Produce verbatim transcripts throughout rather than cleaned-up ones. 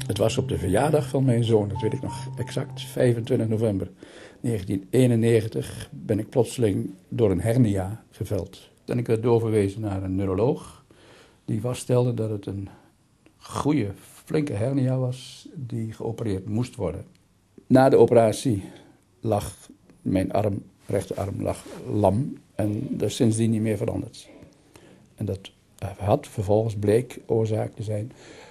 Het was op de verjaardag van mijn zoon, dat weet ik nog exact, vijfentwintig november negentien eenennegentig, ben ik plotseling door een hernia geveld. En ik werd doorverwezen naar een neuroloog, die vaststelde dat het een goede, flinke hernia was, die geopereerd moest worden. Na de operatie lag mijn arm, rechterarm, lag lam en dat is sindsdien niet meer veranderd. En dat had vervolgens bleek oorzaak te zijn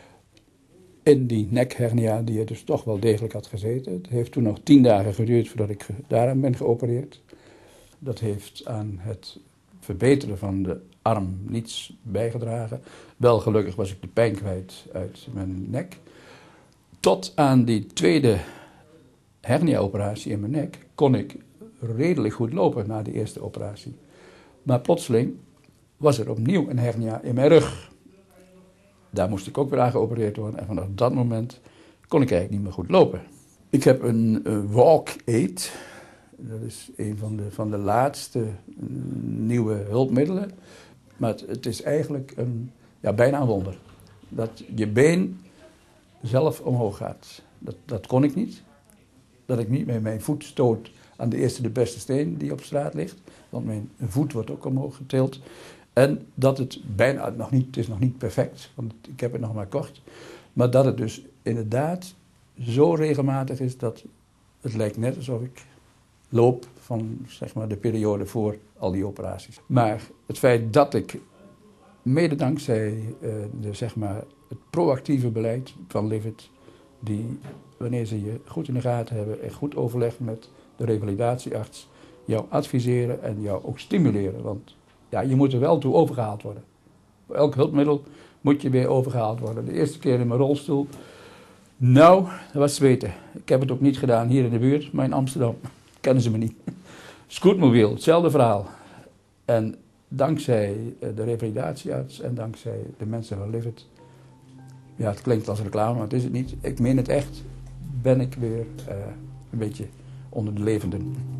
in die nekhernia die er dus toch wel degelijk had gezeten. Het heeft toen nog tien dagen geduurd voordat ik daaraan ben geopereerd. Dat heeft aan het verbeteren van de arm niets bijgedragen. Wel gelukkig was ik de pijn kwijt uit mijn nek. Tot aan die tweede hernia-operatie in mijn nek kon ik redelijk goed lopen na de eerste operatie. Maar plotseling was er opnieuw een hernia in mijn rug. Daar moest ik ook weer aan geopereerd worden en vanaf dat moment kon ik eigenlijk niet meer goed lopen. Ik heb een uh, walk-aid. Dat is een van de, van de laatste uh, nieuwe hulpmiddelen. Maar het, het is eigenlijk een, ja, bijna een wonder. Dat je been zelf omhoog gaat. Dat, dat kon ik niet. Dat ik niet met mijn voet stoot aan de eerste de beste steen die op straat ligt. Want mijn voet wordt ook omhoog getild. En dat het bijna nog niet, het is nog niet perfect, want ik heb het nog maar kort. Maar dat het dus inderdaad zo regelmatig is dat het lijkt net alsof ik loop van zeg maar, de periode voor al die operaties. Maar het feit dat ik, mede dankzij uh, de, zeg maar, het proactieve beleid van Livit, die wanneer ze je goed in de gaten hebben en goed overleg met de revalidatiearts, jou adviseren en jou ook stimuleren. Want ja, je moet er wel toe overgehaald worden. Voor elk hulpmiddel moet je weer overgehaald worden. De eerste keer in mijn rolstoel, nou, dat was zweten. Ik heb het ook niet gedaan hier in de buurt, maar in Amsterdam kennen ze me niet. Scootmobiel, hetzelfde verhaal. En dankzij de revalidatiearts en dankzij de mensen van Livit, ja, het klinkt als reclame, maar het is het niet. Ik meen het echt, ben ik weer uh, een beetje onder de levenden.